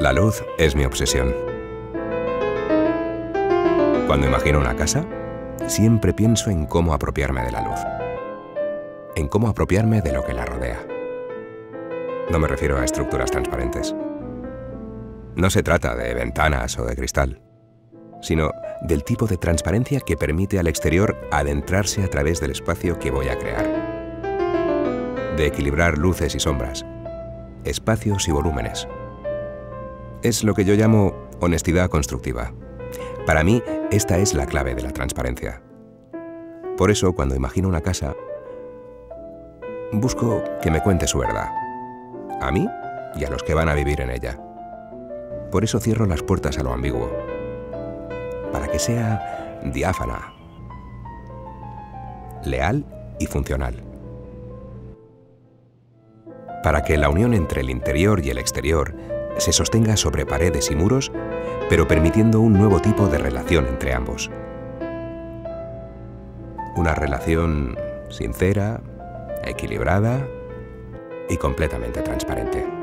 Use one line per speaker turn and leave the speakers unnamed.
La luz es mi obsesión. Cuando imagino una casa, siempre pienso en cómo apropiarme de la luz. En cómo apropiarme de lo que la rodea. No me refiero a estructuras transparentes. No se trata de ventanas o de cristal, sino del tipo de transparencia que permite al exterior adentrarse a través del espacio que voy a crear. De equilibrar luces y sombras, espacios y volúmenes. Es lo que yo llamo honestidad constructiva. Para mí, esta es la clave de la transparencia. Por eso, cuando imagino una casa, busco que me cuente su verdad, a mí y a los que van a vivir en ella. Por eso cierro las puertas a lo ambiguo, para que sea diáfana, leal y funcional. Para que la unión entre el interior y el exterior se sostenga sobre paredes y muros, pero permitiendo un nuevo tipo de relación entre ambos. Una relación sincera, equilibrada y completamente transparente.